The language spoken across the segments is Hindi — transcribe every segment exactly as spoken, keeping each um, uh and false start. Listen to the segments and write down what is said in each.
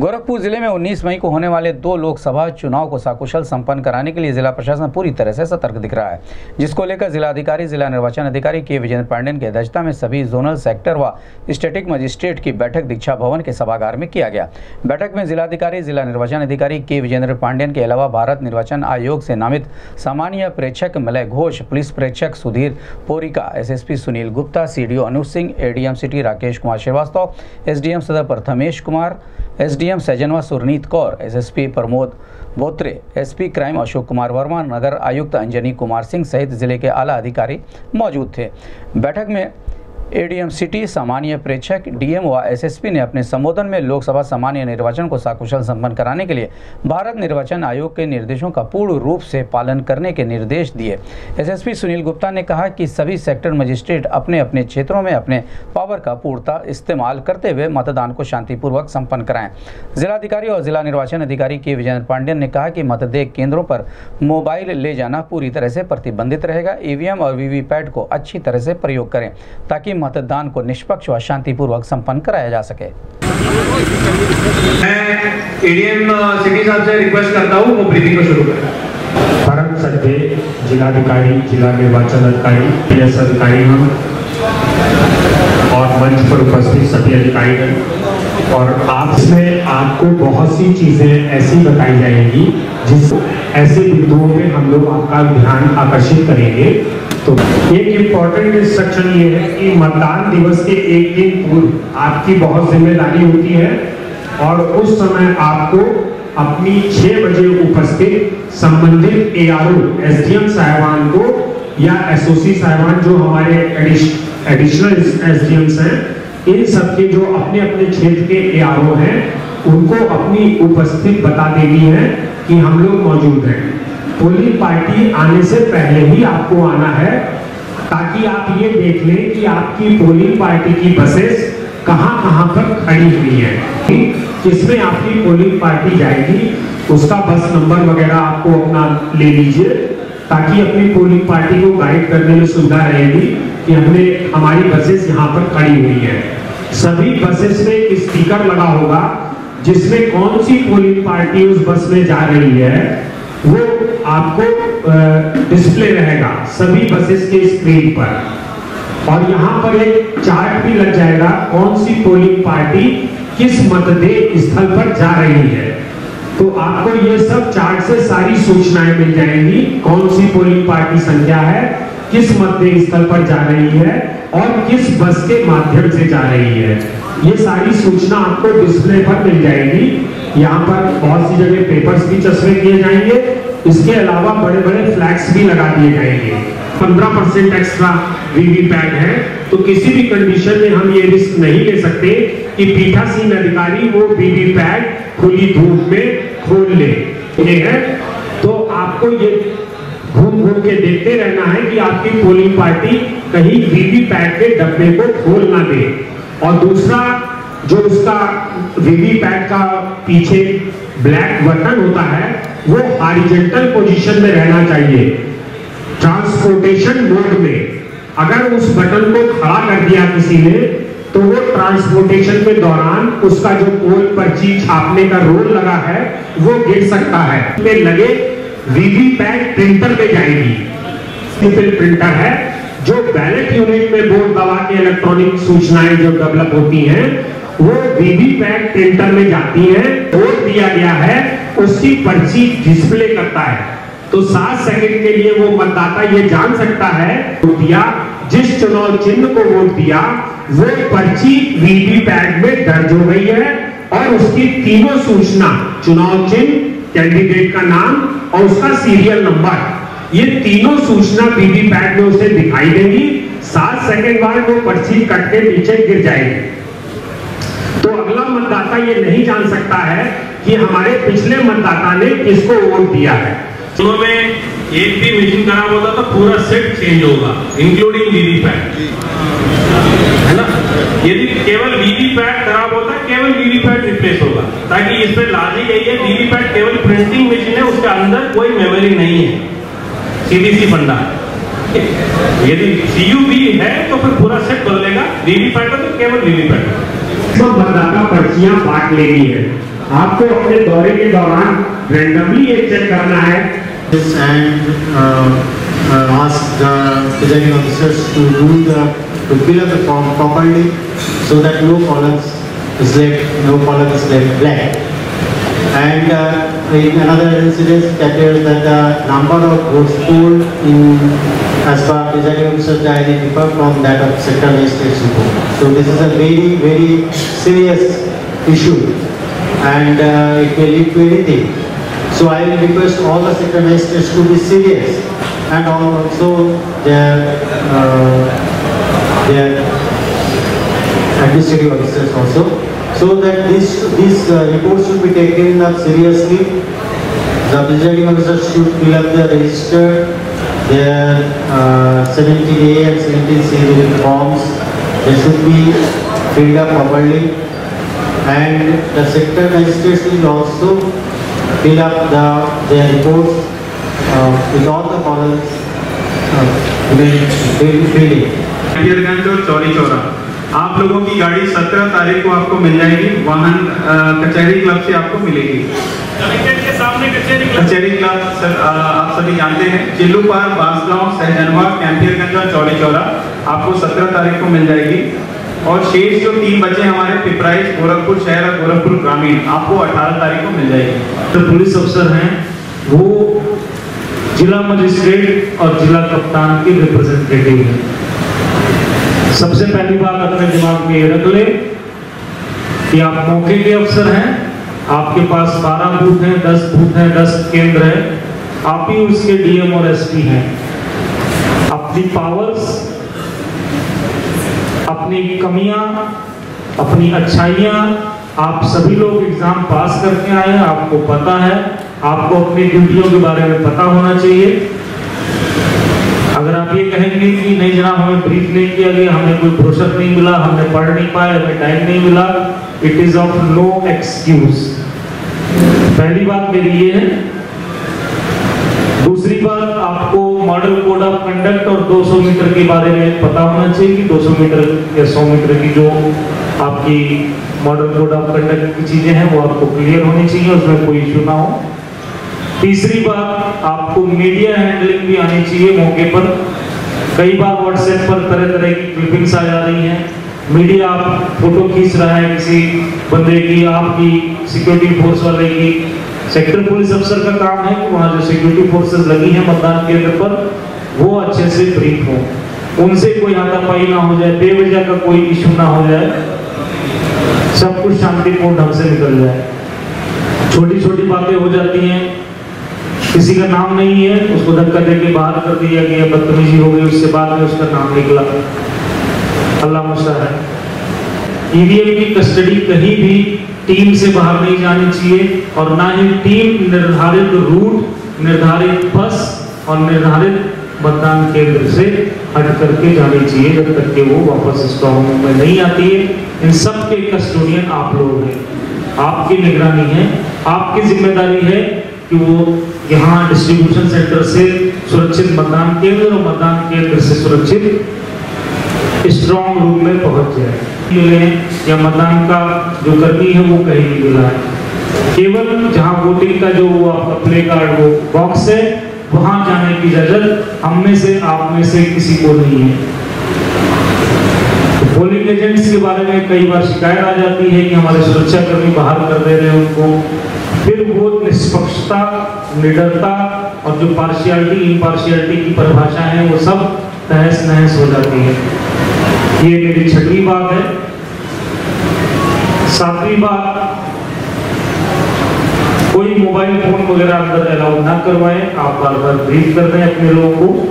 गोरखपुर जिले में उन्नीस मई को होने वाले दो लोकसभा चुनाव को सकुशल संपन्न कराने के लिए जिला प्रशासन पूरी तरह से सतर्क दिख रहा है, जिसको लेकर जिलाधिकारी जिला निर्वाचन अधिकारी के विजेंद्र पांडेयन की अध्यक्षता में सभी जोनल सेक्टर व स्टेटिक मजिस्ट्रेट की बैठक दीक्षा भवन के सभागार में किया गया। बैठक में जिलाधिकारी जिला निर्वाचन अधिकारी के विजेंद्र पांडेयन के अलावा भारत निर्वाचन आयोग से नामित सामान्य प्रेक्षक मलय घोष, पुलिस प्रेक्षक Sudhir Porika, SSP Sunil Gupta, CDO Anuj Singh, ADM city Rakesh Kumar Srivastava, SDM Sadar Prathamesh Kumar, SDM Sahjanwa Surneet Kaur, SSP Pramod Botre, SP crime Ashok Kumar Verma, नगर आयुक्त अंजनी कुमार सिंह सहित जिले के आला अधिकारी मौजूद थे। बैठक में एडीएम सिटी, सामान्य प्रेक्षक, डीएम व एसएसपी ने अपने संबोधन में लोकसभा सामान्य निर्वाचन को सकुशल संपन्न कराने के लिए भारत निर्वाचन आयोग के निर्देशों का पूर्ण रूप से पालन करने के निर्देश दिए। एसएसपी सुनील गुप्ता ने कहा कि सभी सेक्टर मजिस्ट्रेट अपने अपने क्षेत्रों में अपने पावर का पूर्णतः इस्तेमाल करते हुए मतदान को शांतिपूर्वक संपन्न कराएं। जिलाधिकारी और जिला निर्वाचन अधिकारी के विजेंद्र पांडेयन ने कहा कि मतदेय केंद्रों पर मोबाइल ले जाना पूरी तरह से प्रतिबंधित रहेगा। ईवीएम और वीवीपैट को अच्छी तरह से प्रयोग करें ताकि मतदान को निष्पक्ष व शांतिपूर्वक संपन्न कराया जा सके। मैं एडीएम सिटी साहब से रिक्वेस्ट करता हूँ वो ब्रीफिंग को शुरू करें। परम सत्य जिलाधिकारी, जिला निर्वाचन अधिकारी, पीएस अधिकारी हम और मंच पर उपस्थित सभी अधिकारी और आपसे आपको बहुत सी चीजें ऐसी बताई जाएंगी जिस ऐसे बिंदुओं पे हम लोग आपका ध्यान आकर्षित करेंगे। तो एक इम्पॉर्टेंट इंस्ट्रक्शन ये है कि मतदान दिवस के एक दिन पूर्व आपकी बहुत जिम्मेदारी होती है और उस समय आपको अपनी छह बजे उपस्थित संबंधित एआरओ, एसडीएम साहिबान को या एसओसी साहिबान जो हमारे एडिशनल एसडीएम्स हैं, इन सबके जो अपने अपने क्षेत्र के एआरओ हैं उनको अपनी उपस्थित बता देनी है कि हम लोग मौजूद हैं। पोलिंग पार्टी आने से पहले ही आपको आना है ताकि आप ये देख लें कि आपकी पोलिंग पार्टी की बसेस कहां कहां पर खड़ी हुई हैं, किसमें आपकी पोलिंग पार्टी जाएगी, उसका बस नंबर वगैरह आपको अपना ले लीजिए ताकि अपनी पोलिंग पार्टी को गाइड करने में सुविधा रहेगी कि हमने हमारी बसेस यहाँ पर खड़ी हुई है। सभी बसेस में एक स्टिकर लगा होगा जिसमें कौन सी पोलिंग पार्टी उस बस में जा रही है वो आपको डिस्प्ले रहेगा सभी बसेस के स्क्रीन पर और यहाँ पर एक चार्ट भी लग जाएगा कौन सी पोलिंग पार्टी किस मतदेय स्थल पर जा रही है। तो आपको ये सब चार्ट से सारी सूचनाएं मिल जाएंगी, कौन सी पोलिंग पार्टी संख्या है, किस मतदेय स्थल पर जा रही है और किस बस के माध्यम से जा रही है। ये सारी सूचना आपको डिस्प्ले पर मिल जाएगी। यहाँ पर बहुत सी जगह पेपर्स भी चस्पे किए जाएंगे, इसके अलावा बड़े बड़े फ्लैग्स भी लगा दिए जाएंगे। पंद्रह परसेंट एक्स्ट्रा वीवीपैट है तो किसी भी कंडीशन में हम ये रिस्क नहीं ले सकते कि पीठासीन अधिकारी वो वीवीपैट खुली धूप में खोल ले। ये है तो आपको ये घूम घूम के देखते रहना है कि आपकी पोलिंग पार्टी कहीं वीवीपैट के डब्बे को खोल ना दे। और दूसरा जो उसका वीवीपैट का पीछे ब्लैक बटन होता है वो हॉरिजॉन्टल पोजीशन में रहना चाहिए, ट्रांसपोर्टेशन मोड में। अगर उस बटन को खड़ा कर दिया किसी ने तो वो ट्रांसपोर्टेशन के दौरान उसका जो पोल पर्ची छापने का रोल लगा है वो गिर सकता है। में लगे वीवीपैट प्रिंटर में जाएगी, सिंपल प्रिंटर है जो बैलेट यूनिट में वोट दबा के इलेक्ट्रॉनिक सूचनाएं जो डेवलप होती हैं वो वीवीपैट प्रिंटर में जाती है। वोट दिया गया है उसकी पर्ची डिस्प्ले करता है तो सात सेकंड के लिए वो मतदाता ये जान सकता है दिया जिस चुनाव चिन्ह को वोट दिया वो पर्ची वीवीपैट में दर्ज हो गई है और उसकी तीनों सूचना, चुनाव चिन्ह, कैंडिडेट का नाम और उसका सीरियल नंबर, ये तीनों सूचना वीवीपैट में उसे दिखाई देगी। सात सेकंड बाद वो पर्ची कट के नीचे गिर जाएगी। तो अगला मतदाता ये नहीं जान सकता है कि हमारे पिछले मतदाता ने किसको वोट दिया है। चुनाव में एक भी मशीन खराब होता तो पूरा सेट चेंज होगा इंक्लूडिंग वीवीपैट, है ना। यदि केवल वीवीपैट खराब होता है केवल वीवीपैट रिप्लेस होगा ताकि इस पे लाजी गई है वीवीपैट केवल प्रिंटिंग मशीन है, उसके अंदर कोई मेमोरी नहीं है, सीधी सी फंडा है। यदि सीयू भी है तो फिर पूरा सेट बदलेगा, वीवीपैट तो केवल वीवीपैट। सब मतदाता पर्चियां बांट लेनी है। आपको अपने दौरे के दौरान रैंडमली ये चेक करना है and uh, uh, ask the presiding officers to do the to fill up the form properly so that no columns is left no column is left blank. And uh, in another incident that is that the number of votes polled in as per presiding officer diary differ from that of sector magistrate's report. So this is a very very serious issue and uh, it may lead to anything. So I will request all the sector magistrates to be serious and also their uh, their administrative officers also, so that this this uh, report should be taken up seriously. The presiding officers should fill up the register, their uh, seventeen A and seventeen C forms. They should be filled up properly, and the sector magistrates will also fill up the their reports uh, with all the columns uh, filling. Campierganj और चौरी चौरा आप लोगों की गाड़ी सत्रह तारीख को आपको मिल जाएगी। वाहन कचहरी क्लब से आपको मिलेगी। के सामने कचहरी क्लब सर, आप सभी जानते हैं चिल्लू पार, बांसगांव, सहजनवा, कैंपियरगंज और चौरी चौरा आपको सत्रह तारीख को मिल जाएगी। और शेष जो तीन बचे हमारे पिपराइच, गोरखपुर शहर और गोरखपुर ग्रामीण आपको अठारह तारीख को मिल जाएगी। तो पुलिस अफसर हैं वो जिला मजिस्ट्रेट और जिला कप्तान के रिप्रेजेंटेटिव हैं। सबसे पहली बात अपने दिमाग में ये रख ले कि आप मौके के अफसर हैं, आपके पास बारह बूथ हैं, दस बूथ हैं, दस केंद्र हैं, आप ही उसके डीएम और एसपी हैं। अपनी पावर्स, अपनी कमियां, अपनी अच्छाइयां, आप सभी लोग एग्जाम पास करके आए हैं, आपको पता है, आपको अपनी ड्यूटियों के बारे में पता होना चाहिए। अगर आप ये कहेंगे कि नहीं जनाब हमें ब्रीफ नहीं किया गया, हमें कोई ब्रोशर नहीं मिला, हमने पढ़ नहीं पाए, हमें टाइम नहीं मिला, it is of no excuse. पहली बात मेरी ये है। दूसरी बात, आपको मॉडल कोड ऑफ कंडक्ट और दो सौ मीटर के बारे में पता होना चाहिए कि दो सौ मीटर या सौ मीटर की जो आपकी मॉडल कोड ऑफ कंडक्ट की चीजें हैं वो आपको क्लियर होनी चाहिए, उसमें कोई इश्यू ना हो। तीसरी बात, आपको मीडिया हैंडलिंग भी आनी चाहिए मौके पर। कई बार व्हाट्सएप पर तरह तरह की क्लिपिंग्स आ जा रही हैं, मीडिया आप फोटो खींच रहा है किसी बंदे की, आपकी सिक्योरिटी फोर्स वाले की। सेक्टर पुलिस अफसर का काम है कि वहाँ जो सिक्योरिटी फोर्सेस लगी हैं मतदान केंद्र पर वो अच्छे से ब्रीफ हो, उनसे कोई हाथापाई ना हो जाए, बेवजह का कोई इशू ना हो जाए, सब कुछ शांतिपूर्ण ढंग से निकल जाए। छोटी छोटी बातें हो जाती हैं, किसी का नाम नहीं है उसको धक्का देके बाहर कर दिया गया, बदतमीजी हो गई, उससे बाद में उसका नाम निकला, अल्लाह मुस्तआन है। ईवीएम की कस्टडी कहीं भी टीम से बाहर नहीं जानी चाहिए और ना ही टीम निर्धारित रूट, निर्धारित बस और निर्धारित मतदान केंद्र से हट करके जानी चाहिए जब तक कि वो वापस स्ट्रांग रूम में नहीं आती है। इन सब के कस्टोडियन आप लोग हैं, आपकी निगरानी है, आपकी जिम्मेदारी है कि वो यहाँ डिस्ट्रीब्यूशन सेंटर से सुरक्षित मतदान केंद्र और मतदान केंद्र से सुरक्षित स्ट्रांग रूम में पहुंच जाए। मिले या मतदान का जो कर्मी है वो कहीं नहीं मिला है, केवल जहां वोटिंग का जो वो आपका प्ले कार्ड वो बॉक्स है वहां जाने की इजाजत हम में से आप में से किसी को नहीं है। तो पोलिंग एजेंट्स के बारे में कई बार शिकायत आ जाती है कि हमारे सुरक्षा कर्मी बाहर कर दे रहे हैं उनको, फिर वो निष्पक्षता, निडरता और जो पार्शियलिटी, इम्पार्शियलिटी की परिभाषा है वो सब तहस नहस हो जाती है। ये मेरी छठवीं बात है। सातवीं बात, कोई मोबाइल फोन वगैरह अंदर अलाउ ना करवाएं, आप बार बार ब्रीफ कर दें अपने लोगों को।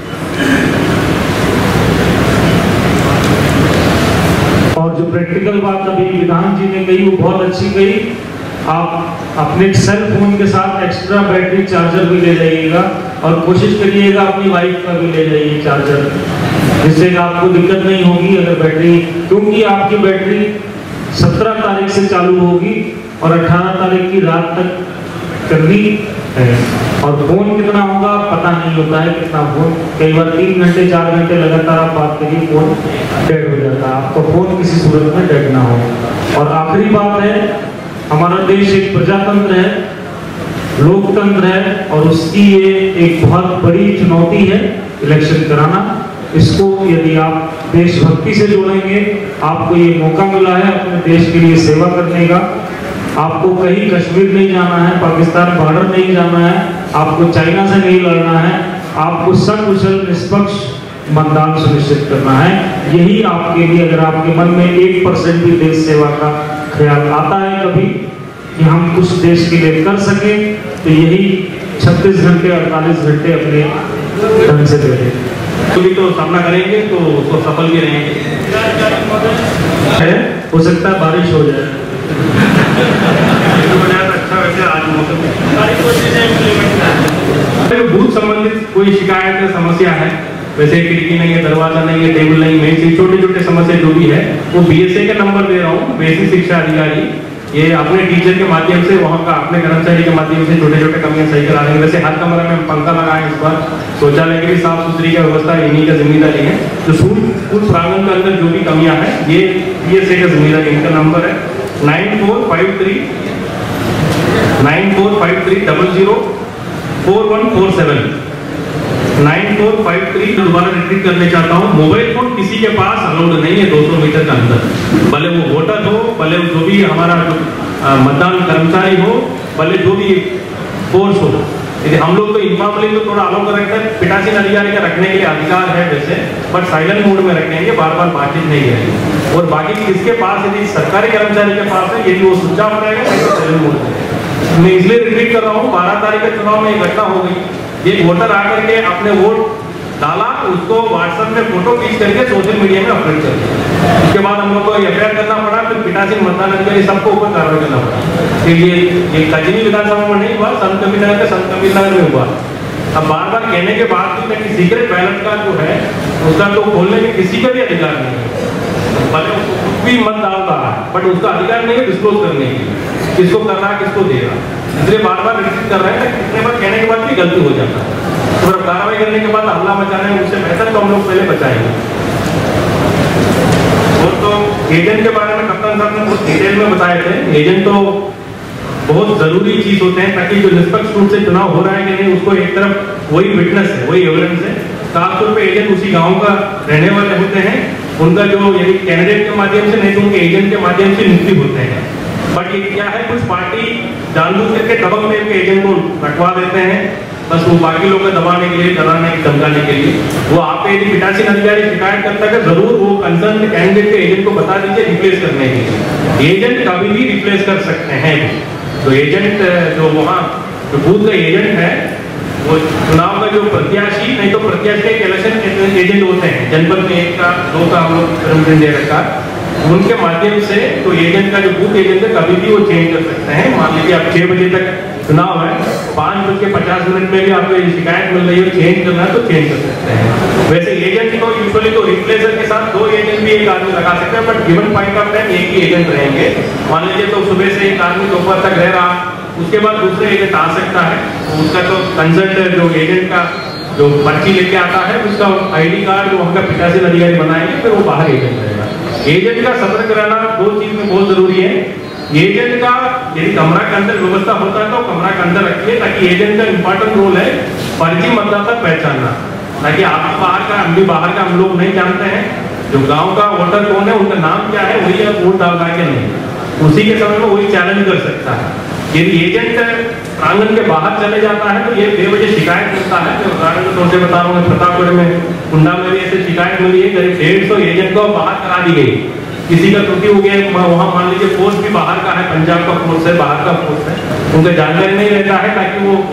और जो प्रैक्टिकल बात अभी विधान जी ने कही वो बहुत अच्छी कही, आप अपने सेल फोन के साथ एक्स्ट्रा बैटरी चार्जर भी ले जाइएगा और कोशिश करिएगा अपनी वाइफ का भी ले जाइए चार्जर, जिससे आपको दिक्कत नहीं होगी अगर बैटरी, क्योंकि आपकी बैटरी सत्रह तारीख से चालू होगी और अठारह तारीख की रात तक करनी है। और फोन कितना होगा पता नहीं होता है, कितना फोन, कई बार तीन घंटे चार घंटे लगातार आप बात करिए फोन डेड हो जाता है। आपका फोन किसी सूरत में डेड ना हो। और आखिरी बात है, हमारा देश एक प्रजातंत्र है, लोकतंत्र है, और उसकी ये एक बहुत बड़ी चुनौती है इलेक्शन कराना। इसको यदि आप देशभक्ति से जोड़ेंगे, आपको ये मौका मिला है अपने देश के लिए सेवा करने का। आपको कहीं कश्मीर नहीं जाना है, पाकिस्तान बॉर्डर नहीं जाना है, आपको चाइना से नहीं लड़ना है, आपको सकुशल निष्पक्ष मतदान सुनिश्चित करना है। यही आपके लिए, अगर आपके मन में एक परसेंट भी देश सेवा का ख्याल आता है कभी कि हम कुछ देश के लिए कर सके, तो यही छत्तीस घंटे अड़तालीस घंटे अपने ढंग से दे दें। भी तो सामना करेंगे तो उसको सफल भी रहेंगे। हो सकता है बारिश हो जाए। अच्छा वैसे आज मौसम बूथ संबंधित कोई शिकायत या समस्या है, वैसे खिड़की नहीं है, दरवाजा नहीं है, टेबल नहीं, मेज, छोटे छोटे समस्या जो भी है वो बीएसए का नंबर दे रहा हूँ, बेसिक शिक्षा अधिकारी, ये अपने टीचर के माध्यम से, वहाँ का अपने कर्मचारी के माध्यम से छोटे छोटे कमियां सही करा देंगे। वैसे हर कमरे में पंखा लगाए, इस बार शौचालय की भी साफ सुथरी का व्यवस्था इन्हीं का जिम्मेदारी है। जो स्कूल स्कूल प्रांगण के अंदर जो भी कमियां हैं, ये बीएसए का जिम्मेदारी। इनका नंबर है nine four five three nine four five three double zero four one four seven nine four five three. दोबारा रिपीट करने चाहता हूँ, मोबाइल फोन किसी के पास अलाउड नहीं है दो सौ मीटर के अंदर, भले वो वोटर हो, भले जो भी हमारा मतदान कर्मचारी हो, भले जो भी फोर्स हो। यदि हम लोग तो इन्फॉर्मली तो थोड़ा अलाउ कर रखते हैं, पीठासीन अधिकारी का रखने के लिए अधिकार है वैसे, बट साइलेंट मोड में रखेंगे, बार बार बातचीत नहीं रहेगी। और बाकी किसके पास, यदि सरकारी कर्मचारी के पास है, यदि वो स्विच ऑफ रहेगा तो साइलेंट मोड में। मैं इसलिए रिपीट कर रहा हूँ, बारह तारीख के चुनाव में एक घटना हो गई, एक वोटर आकर के अपने वोट डाला, उसको व्हाट्सएप में फोटो खींच करके सोशल मीडिया में अपलोड कर दिया। उसके बाद हम लोग को एफ आई आर करना पड़ा, फिर पीठासीन मतदान अधिकारी सबको ऊपर कार्रवाई करना पड़ा। फिर ये ये कजनी विधानसभा में नहीं हुआ, संत कबीर नगर के संत कबीर नगर में हुआ। अब बार बार कहने के बाद भी कि सीक्रेट बैलेट का जो है उसका तो खोलने के किसी का भी अधिकार नहीं है, भले कुछ भी मत डाल रहा है, बट उसका अधिकार नहीं है डिस्क्लोज करने की, किसको कर रहा है, किसको दे रहा है। इसलिए बार बार रिपीट कर रहे हैं, कितने बार कहने के बाद भी गलती हो जाता है, तो कार्रवाई करने के बाद हल्ला मचाने में उससे बेहतर तो हम लोग पहले बचाएंगे। और तो एजेंट के बारे में कप्तान साहब ने बहुत डिटेल में बताए थे। एजेंट तो बहुत जरूरी चीज होते हैं, ताकि जो निष्पक्ष रूप से चुनाव हो रहा है कि नहीं, उसको एक तरफ वही विटनेस है, वही एविडेंस है। खासतौर पे एजेंट उसी गांव का रहने वाले होते हैं, उनका जो यदि कैंडिडेट के माध्यम से नहीं तो उनके एजेंट के माध्यम से नियुक्ति होते हैं। बट ये क्या है, कुछ पार्टी जानबूझ करके दबंग में एजेंट को रखवा देते हैं, बस वो बाकी लोग को दबाने के लिए, डराने धमकाने के लिए। वो आप यदि पीठासीन अधिकारी शिकायत करता है, जरूर वो कंसर्न कैंडिडेट के एजेंट को बता दीजिए रिप्लेस करने के लिए। एजेंट कभी भी रिप्लेस कर सकते हैं। तो एजेंट जो वहाँ जो बूथ का एजेंट है, वो चुनाव का जो प्रत्याशी, नहीं तो प्रत्याशी के इलेक्शन एजेंट होते हैं, जनपद में एक का दो का हम लोग रिप्रेजेंट दे रखा, उनके माध्यम से तो एजेंट का जो बूथ एजेंट है कभी भी वो चेंज कर सकते हैं। मान लीजिए आप छह बजे तक चुनाव है, पाँच बज के पचास मिनट में भी आपको शिकायत मिल रही है, चेंज करना है तो चेंज कर सकते हैं। वैसे एजेंट को यूजुअली तो रिप्लेसर के साथ दो एजेंट भी एक आदमी लगा सकते हैं, but given point of time एक ही एजेंट रहेंगे। मान लीजिए तो सुबह से एक आदमी दोपहर तक रह रहा, उसके बाद दूसरे एजेंट आ सकता है, उसका तो कंसल्ट जो एजेंट का जो पर्ची लेके आता है, उसका आईडी कार्ड जो उनका पीठासीन अधिकारी बनाएंगे, फिर वो बाहर एजेंट रहेगा। एजेंट का सतर्क रहना दो चीज में बहुत जरूरी है। एजेंट का यदि कमरा के अंदर व्यवस्था होता है तो कमरा के अंदर रखिए, ताकि एजेंट का इंपॉर्टेंट रोल है फर्जी मतदाता पहचानना, ताकि आप बाहर का, हम भी बाहर का हम लोग नहीं जानते हैं, जो गांव का वोटर कौन है, उनका नाम क्या है, वही आप वोट डाल रहा है कि नहीं, उसी के समय में वही चैलेंज कर सकता है। यदि एजेंट प्रांगण के बाहर चले जाता है तो ये बेवजह शिकायत मिलता है। तो उदाहरण के तौर से बता रहा हूँ, प्रतापगढ़ में कुंडा में भी ऐसे शिकायत मिली है, करीब डेढ़ सौ एजेंट को बाहर करा दी गई, किसी का त्रुटि हो गया, वहाँ मान लीजिए फोर्स भी बाहर का है, पंजाब का फोर्स है, बाहर का फोर्स है, उनका जानकारी नहीं रहता है, ताकि वो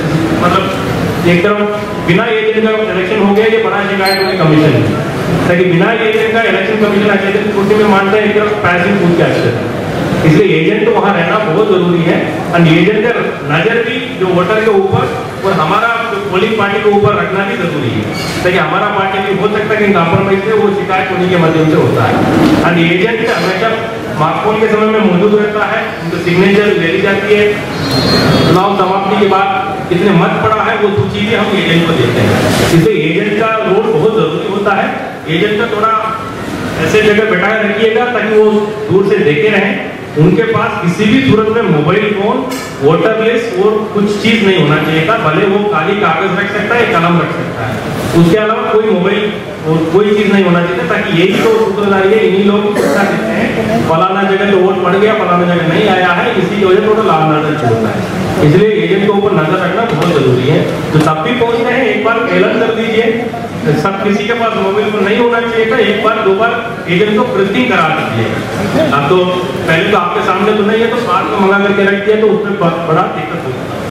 मतलब एक तरफ बिना एजेंट का इलेक्शन हो गया, ये बड़ा शिकायत होगी कमीशन में, ताकि बिना एजेंट का इलेक्शन कमीशन अच्छे त्रुटि में मानता है, एक तरफ पैसिंग पूछ के अच्छे। इसलिए एजेंट तो वहाँ रहना बहुत जरूरी है, और एजेंट का नजर भी जो वोटर के ऊपर और हमारा जो पोलिंग पार्टी के ऊपर रखना भी जरूरी है, ताकि हमारा पार्टी भी हो सकता है कि कॉम्प्रोमाइज से वो शिकायत होने के माध्यम से होता है। और एजेंट हमेशा मार्कपोल के समय में मौजूद रहता है, उनकी सिग्नेचर ले ली जाती है, चुनाव समाप्ति के बाद कितने मत पड़ा है, वो दो चीजें हम एजेंट को देते हैं। इसलिए एजेंट का रोल बहुत जरूरी होता है। एजेंट का थोड़ा ऐसे जगह बैठाए रखिएगा ताकि वो दूर से देखे रहें। उनके पास किसी भी सूरत में मोबाइल फोन, वाटरलेस और कुछ चीज नहीं होना चाहिए था। भले वो खाली कागज रख सकता है, कलम रख सकता है, उसके अलावा कोई मोबाइल और कोई चीज नहीं होना चाहिए, ताकि यही तो सूत्रधारी है। इन्हीं लोग पैसा देते हैं, फलाना जगह तो वोट पड़ गया, फलाना जगह नहीं आया है, इसी की वजह थोड़ा लाभ नजर छोड़ता है। इसलिए एजेंट को ऊपर नजर रखना बहुत जरूरी है। तो तब भी पहुंचते हैं, एक बार ऐलान कर दीजिए। सब किसी के पास मोबाइल फोन नहीं होना चाहिए था, एक बार दो बार एजेंट को प्रिंटिंग करा दीजिएगा। अब तो पहले तो आपके सामने तो नहीं है, तो बाद में मंगा करके रख दिया तो उसमें बड़ा दिक्कत होगी।